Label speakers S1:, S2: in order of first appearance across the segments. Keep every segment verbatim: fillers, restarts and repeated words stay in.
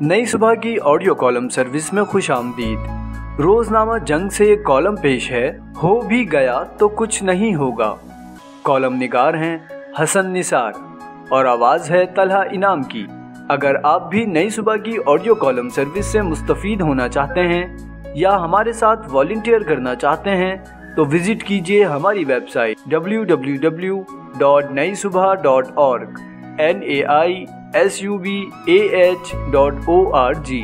S1: नई सुबह की ऑडियो कॉलम सर्विस में खुश आमदीद। रोजनामा जंग से एक कॉलम पेश है, हो भी गया तो कुछ नहीं होगा। कॉलम निगार हैं हसन निसार और आवाज़ है तलहा इनाम की। अगर आप भी नई सुबह की ऑडियो कॉलम सर्विस से मुस्तफ़ीद होना चाहते हैं या हमारे साथ वॉलंटियर करना चाहते हैं तो विजिट कीजिए हमारी website W W W dot Nai Subah dot org N A I S U B A H dot O R G.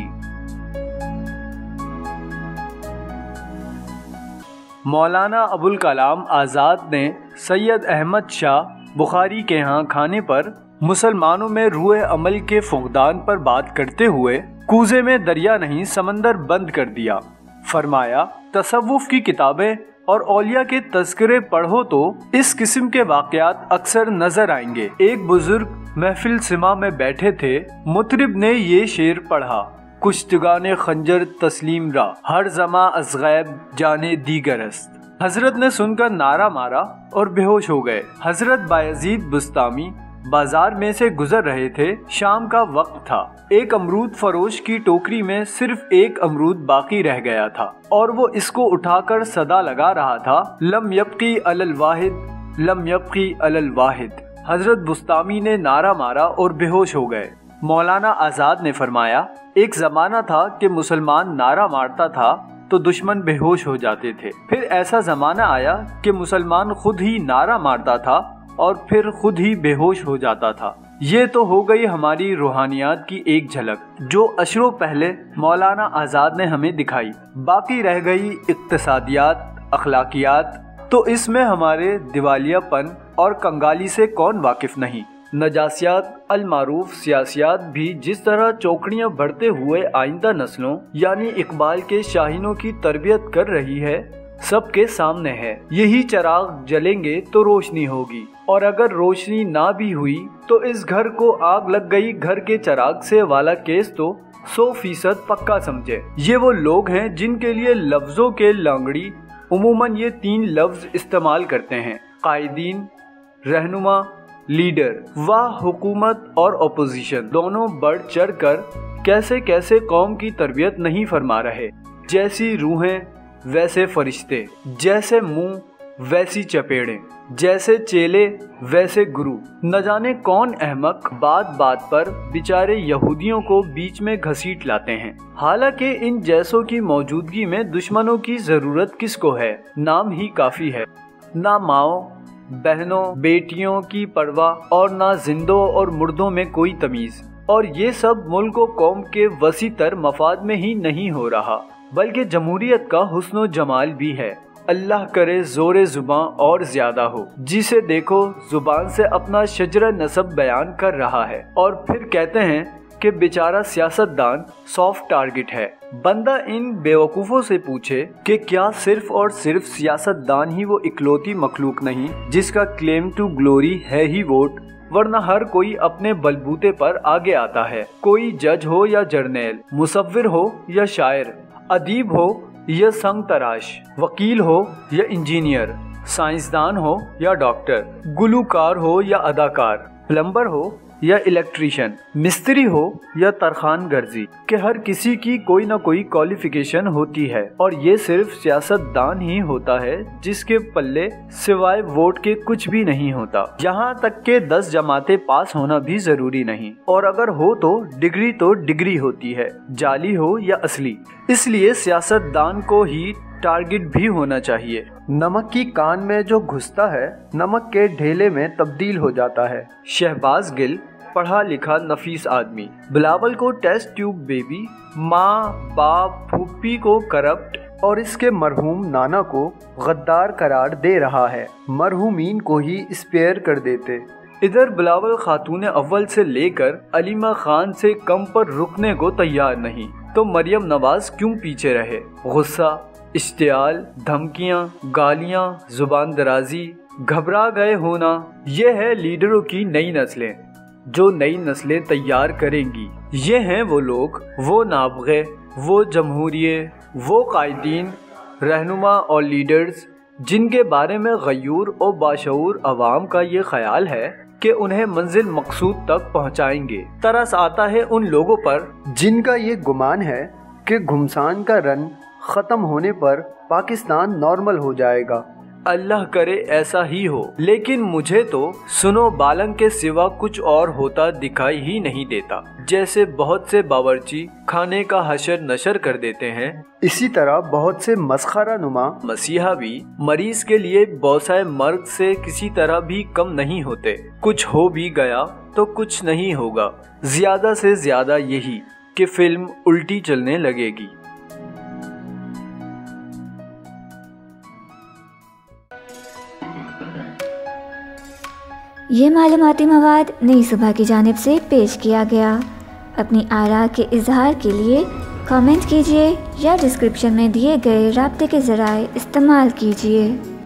S1: Maulana Abul Kalam Azad ने सैयद अहमद शाह बुखारी के यहाँ खाने पर मुसलमानों में रूह अमल के फुक़दान पर बात करते हुए कूजे में दरिया नहीं समंदर बंद कर दिया। फरमाया, तसव्वुफ की किताबें और औलिया के तज़किरे पढ़ो तो इस किस्म के वाक़यात अक्सर नजर आएंगे। एक बुजुर्ग महफिल सिमा में बैठे थे, मुतरिब ने ये शेर पढ़ा, कुश्तगाने खंजर तस्लीम रा हर जमा अज़गैब जाने दीगरस्त। हजरत ने सुनकर नारा मारा और बेहोश हो गए। हजरत बायजीद बुस्तामी बाजार में से गुजर रहे थे। शाम का वक्त था। एक अमरूद फरोश की टोकरी में सिर्फ एक अमरूद बाकी रह गया था और वो इसको उठाकर सदा लगा रहा था, लम यब्की अलल वाहिद, लम यब्की अलल वाहिद। हजरत बुस्तामी ने नारा मारा और बेहोश हो गए। मौलाना आज़ाद ने फरमाया, एक जमाना था कि मुसलमान नारा मारता था तो दुश्मन बेहोश हो जाते थे। फिर ऐसा जमाना आया कि मुसलमान खुद ही नारा मारता था और फिर खुद ही बेहोश हो जाता था। ये तो हो गई हमारी रूहानियात की एक झलक जो अशरों पहले मौलाना आज़ाद ने हमें दिखाई। बाकी रह गई इक्तिसादियात, अखलाकियात, तो इसमें हमारे दिवालियापन और कंगाली से कौन वाकिफ नहीं। नजासियात, अलमारूफ सियासियात भी जिस तरह चौकड़ियाँ बढ़ते हुए आइंदा नस्लों यानी इकबाल के शाहीनों की तरबियत कर रही है, सबके सामने है। यही चिराग जलेंगे तो रोशनी होगी और अगर रोशनी ना भी हुई तो इस घर को आग लग गई घर के चिराग से वाला केस तो सौ फीसद पक्का समझे। ये वो लोग हैं जिनके लिए लफ्जों के लांगड़ी उमूमन ये तीन लफ्ज इस्तेमाल करते हैं, कायदीन, रहनुमा, लीडर। वाह हुकूमत और अपोजिशन दोनों बढ़ चढ़ कर कैसे कैसे कौम की तरबियत नहीं फरमा रहे। जैसी रूहें वैसे फरिश्ते, जैसे मुंह वैसी चपेड़े, जैसे चेले वैसे गुरु। न जाने कौन अहमक बात बात पर बेचारे यहूदियों को बीच में घसीट लाते हैं। हालांकि इन जैसों की मौजूदगी में दुश्मनों की जरूरत किसको है, नाम ही काफी है। ना माओ बहनों बेटियों की परवाह और ना जिंदों और मुर्दों में कोई तमीज। और ये सब मुल्क और कौम के वसी तर मफाद में ही नहीं हो रहा बल्कि जमहूरियत का हुस्न जमाल भी है। अल्लाह करे जोरे जुबान और ज्यादा हो। जिसे देखो जुबान से अपना शजरा नसब बयान कर रहा है और फिर कहते हैं कि बेचारा सियासतदान सॉफ्ट टारगेट है। बंदा इन बेवकूफ़ों से पूछे कि क्या सिर्फ और सिर्फ सियासतदान ही वो इकलौती मखलूक नहीं जिसका क्लेम टू ग्लोरी है ही वोट, वरना हर कोई अपने बलबूते पर आगे आता है। कोई जज हो या जर्नैल, मुसव्विर हो या शायर, अदीब हो या संग तराश, वकील हो या इंजीनियर, साइंसदान हो या डॉक्टर, गुलूकार हो या अदाकार, प्लम्बर हो या इलेक्ट्रीशियन, मिस्त्री हो या तरखान गर्जी, के हर किसी की कोई ना कोई क्वालिफिकेशन होती है। और ये सिर्फ सियासतदान ही होता है जिसके पल्ले सिवाय वोट के कुछ भी नहीं होता। यहाँ तक के दस जमातें पास होना भी जरूरी नहीं, और अगर हो तो डिग्री तो डिग्री होती है, जाली हो या असली। इसलिए सियासतदान को ही टारगेट भी होना चाहिए। नमक की कान में जो घुसता है नमक के ढेले में तब्दील हो जाता है। शहबाज गिल पढ़ा लिखा नफीस आदमी बिलावल को टेस्ट ट्यूब बेबी, माँ बाप फूफी को करप्ट और इसके मरहूम नाना को गद्दार करार दे रहा है। मरहूमीन को ही स्पेयर कर देते। इधर बिलावल खातून अव्वल से लेकर अलीमा खान से कम पर रुकने को तैयार नहीं, तो मरियम नवाज क्यों पीछे रहे। गुस्सा, इश्तियाल, धमकियां, गालियां, जुबान दराजी, घबरा गए होना, ये है लीडरों की नई नस्लें जो नई नस्लें तैयार करेंगी। ये हैं वो लोग, वो नाबगे, वो जमहूरिये, वो कायदीन, रहनुमा और लीडर्स जिनके बारे में गयूर और बाशऊर अवाम का ये ख्याल है कि उन्हें मंजिल मकसूद तक पहुंचाएंगे। तरस आता है उन लोगों पर
S2: जिनका ये गुमान है कि घुमसान का रन ख़त्म होने पर पाकिस्तान नॉर्मल हो जाएगा।
S1: अल्लाह करे ऐसा ही हो, लेकिन मुझे तो सुनो बालंग के सिवा कुछ और होता दिखाई ही नहीं देता। जैसे बहुत से बावर्ची खाने का हशर नशर कर देते हैं,
S2: इसी तरह बहुत से मस्खरा नुमा
S1: मसीहा भी मरीज के लिए बौसाए मर्ग से किसी तरह भी कम नहीं होते। कुछ हो भी गया तो कुछ नहीं होगा, ज्यादा से ज्यादा यही कि फिल्म उल्टी चलने लगेगी।
S3: ये मालूमाती मवाद नई सुबह की जानिब से पेश किया गया। अपनी आरा के इजहार के लिए कमेंट कीजिए या डिस्क्रिप्शन में दिए गए राब्ते के ज़राए इस्तेमाल कीजिए।